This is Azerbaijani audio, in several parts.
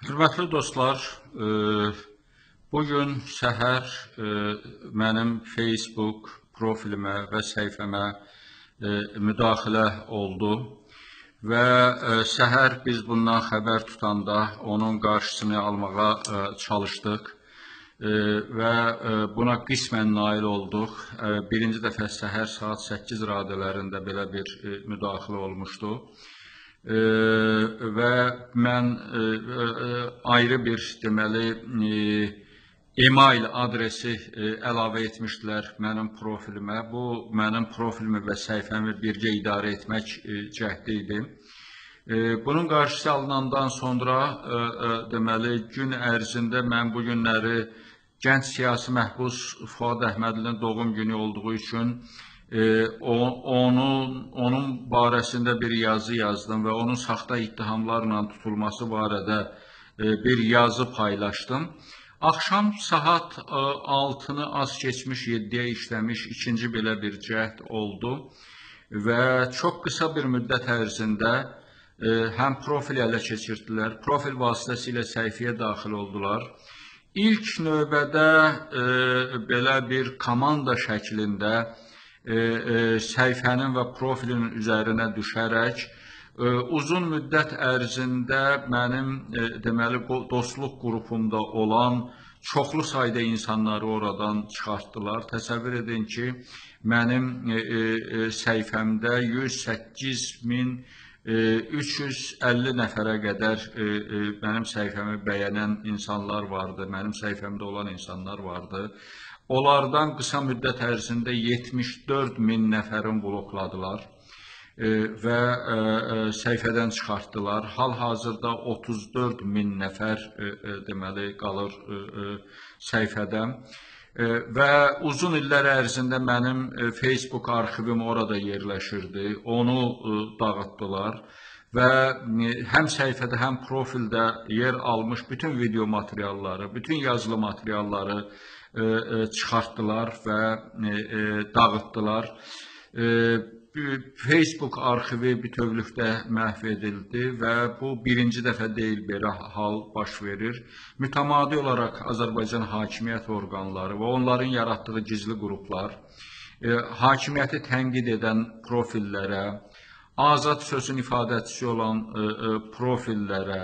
Hörmətli dostlar, bugün səhər mənim Facebook profilimə və səhifəmə müdaxilə oldu və səhər biz bundan xəbər tutanda onun qarşısını almağa çalışdıq və buna qismən nail olduq. Birinci dəfə səhər saat 8 radələrində belə bir müdaxilə olmuşdu. Və mən ayrı bir deməli e-mail adresi əlavə etmişdilər mənim profilimə. Bu mənim profilimi və səhifəmi birgə idarə etmək cəhdi idi. Bunun qarşısı alınandan sonra deməli gün ərzində mən bu günləri gənc siyasi məhbus Fuad Əhmədlinin doğum günü olduğu üçün onun barəsində bir yazı yazdım və onun saxta ittihamlarla tutulması barədə bir yazı paylaşdım. Axşam saat 6-nı az keçmiş 7-yə işləmiş ikinci belə bir cəhd oldu və çox qısa bir müddət ərzində həm profil ələ keçirdilər, profil vasitəsilə səhifəyə daxil oldular. İlk növbədə belə bir komanda şəklində səhifənin və profilin üzərinə düşərək uzun müddət ərzində mənim deməli dostluq qrupumda olan çoxlu sayda insanları oradan çıxartdılar. Təsəvvür edin ki, mənim səhifəmdə 108.350 nəfərə qədər mənim səhifəmi bəyənən insanlar vardı, mənim səhifəmdə olan insanlar vardı. Onlardan qısa müddət ərzində 74.000 nəfərin blokladılar və səhifədən çıxartdılar. Hal-hazırda 34.000 nəfər deməli qalır səhifədə və uzun illər ərzində mənim Facebook arxivim orada yerləşirdi. Onu dağıtdılar və həm səhifədə, həm profildə yer almış bütün video materialları, bütün yazılı materialları çıxartdılar və dağıtdılar. Facebook arxivi bütövlükdə məhv edildi və bu birinci dəfə deyil belə hal baş verir. Mütəmadi olaraq Azərbaycan hakimiyyət orqanları və onların yaratdığı gizli qruplar hakimiyyəti tənqid edən profillərə, azad sözün ifadəçisi olan profillərə,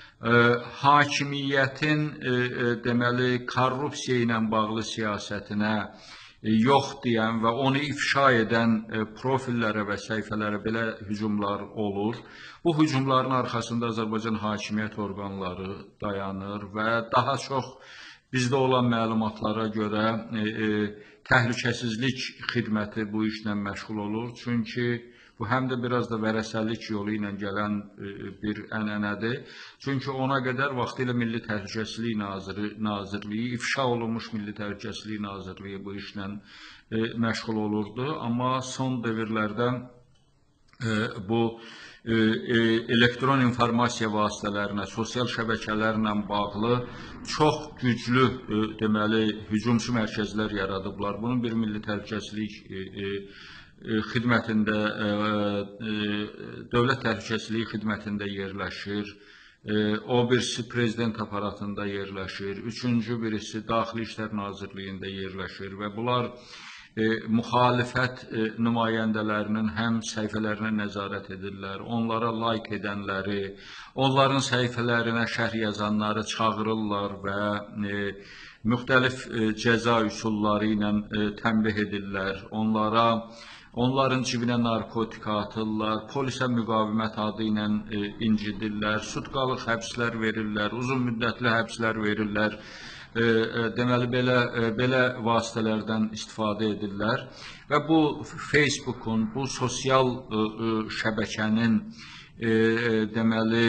hakimiyyətin deməli korrupsiya ilə bağlı siyasətinə yox deyən və onu ifşa edən profillərə və səhifələrə belə hücumlar olur. Bu hücumların arxasında Azərbaycan hakimiyyət orqanları dayanır və daha çox bizdə olan məlumatlara görə təhlükəsizlik xidməti bu işlə məşğul olur. Çünki bu həm də biraz da vərəsəlik yolu ilə gələn bir ənənədir. Çünki ona qədər vaxtilə Milli Təhlükəsizlik Nazirliyi, ifşa olunmuş Milli Təhlükəsizlik Nazirliyi bu işlə məşğul olurdu. Amma son dövrlərdə bu elektron informasiya vasitələrinə, sosial şəbəkələrlə bağlı çox güclü deməli hücumçu mərkəzlər yaradıblar. Bunun bir Milli Təhlükəsizlik xidmətində, dövlət təhlükəsizliyi xidmətində yerləşir, o birisi prezident aparatında yerləşir, üçüncü birisi Daxili İşlər Nazirliyində yerləşir və bunlar müxalifət nümayəndələrinin həm səhifələrinə nəzarət edirlər, onlara like edənləri, onların səhifələrinə şərh yazanları çağırırlar və müxtəlif cəza üsulları ilə tənbih edirlər, onların cibinə narkotika atırlar, polisə müqavimət adı ilə incidirlər, sutkalıq həbslər verirlər, uzun müddətli həbslər verirlər. Deməli, belə vasitələrdən istifadə edirlər və bu Facebook'un, bu sosial şəbəkənin deməli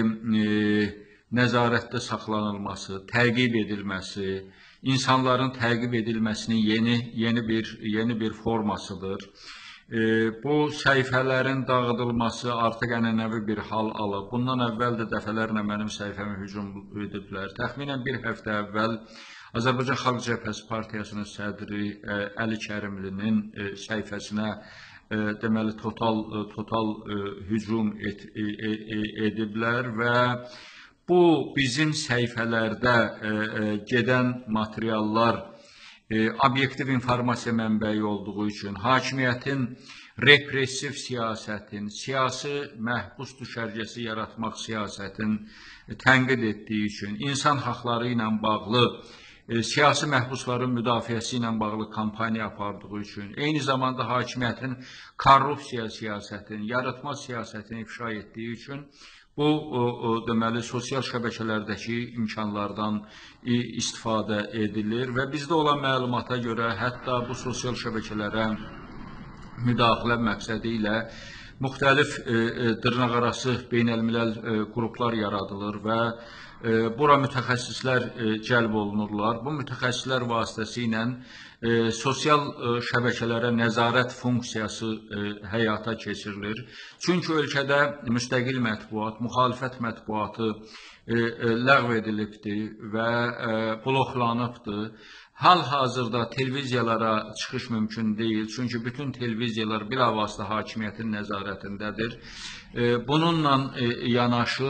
nəzarətdə saxlanılması, təqib edilməsi, insanların təqib edilməsinin yeni bir formasıdır. Bu səhifələrin dağıdılması artıq ənənəvi bir hal alıb. Bundan əvvəl də dəfələrlə mənim səhifəmi hücum ediblər. Təxminən bir həftə əvvəl Azərbaycan Xalq Cəbhəsi Partiyasının sədri Əli Kərimlinin səhifəsinə deməli total hücum ediblər və bu bizim səhifələrdə gedən materiallar obyektiv informasiya mənbəyi olduğu üçün, hakimiyyətin repressiv siyasətin, siyasi məhbus düşərgəsi yaratmaq siyasətin tənqid etdiyi üçün, insan haqları ilə bağlı, siyasi məhbusların müdafiəsi ilə bağlı kampaniya apardığı üçün, eyni zamanda hakimiyyətin korrupsiya siyasətini, yaratma siyasətini ifşa etdiyi üçün, bu, deməli, sosial şəbəkələrdəki imkanlardan istifadə edilir və bizdə olan məlumata görə hətta bu sosial şəbəkələrə müdaxilə məqsədi ilə müxtəlif dırnaqarası beynəlmiləl qruplar yaradılır və bura mütəxəssislər cəlb olunurlar. Bu mütəxəssislər vasitəsilə sosial şəbəkələrə nəzarət funksiyası həyata keçirilir. Çünki ölkədə müstəqil mətbuat, müxalifət mətbuatı ləğv edilibdir və bloklanıbdır. Hal-hazırda televiziyalara çıxış mümkün deyil, çünki bütün televiziyalar bilavasitə hakimiyyətin nəzarətindədir. Bununla yanaşı,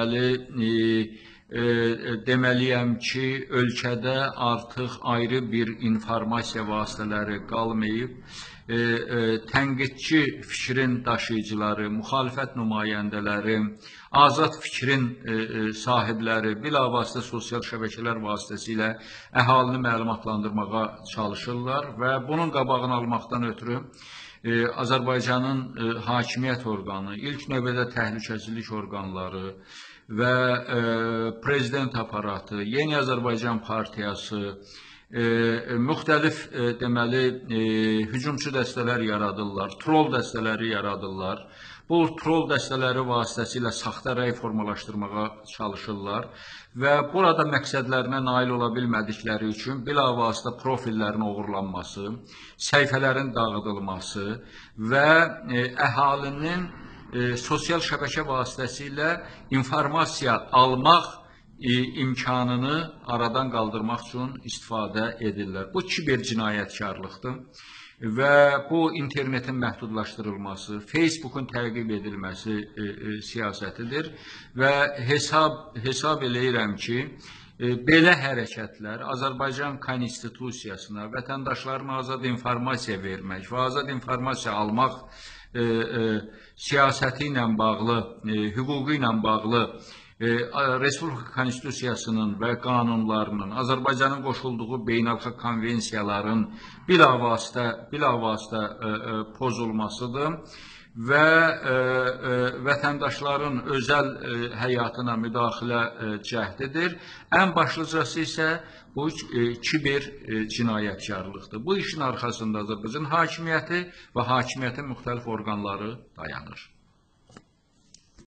deməliyəm ki, ölkədə artıq ayrı bir informasiya vasitələri qalmayıb, tənqidçi fikrin daşıyıcıları, müxalifət nümayəndələri, azad fikrin sahibləri bilavasitə sosial şəbəkələr vasitəsilə əhalini məlumatlandırmağa çalışırlar və bunun qabağını almaqdan ötürü Azərbaycanın hakimiyyət orqanı, ilk növbədə təhlükəsizlik orqanları və prezident aparatı, Yeni Azərbaycan Partiyası, müxtəlif deməli hücumçu dəstələr yaradırlar, troll dəstələri yaradırlar. Bu troll dəstələri vasitəsilə saxta rəy formalaşdırmağa çalışırlar və burada məqsədlərinə nail ola bilmədikləri üçün bilavasitə profillərin oğurlanması, səhifələrin dağıdılması və əhalinin sosial şəbəkə vasitəsilə informasiya almaq imkanını aradan qaldırmaq üçün istifadə edirlər. Bu kiber cinayətkarlıqdır və bu internetin məhdudlaşdırılması, Facebookun təqib edilməsi siyasətidir və hesab eləyirəm ki, belə hərəkətlər Azərbaycan konstitusiyasına, vətəndaşların azad informasiya vermək və azad informasiya almaq siyasəti ilə bağlı, hüququ ilə bağlı Respublika Konstitusiyasının və qanunlarının, Azərbaycanın qoşulduğu beynəlxalq konvensiyaların bilavasitə pozulmasıdır və vətəndaşların özəl həyatına müdaxilə cəhdidir. Ən başlıcası isə bu kiber cinayətkarlıqdır. Bu işin arxasında Azərbaycan hakimiyyəti və hakimiyyətin müxtəlif orqanları dayanır.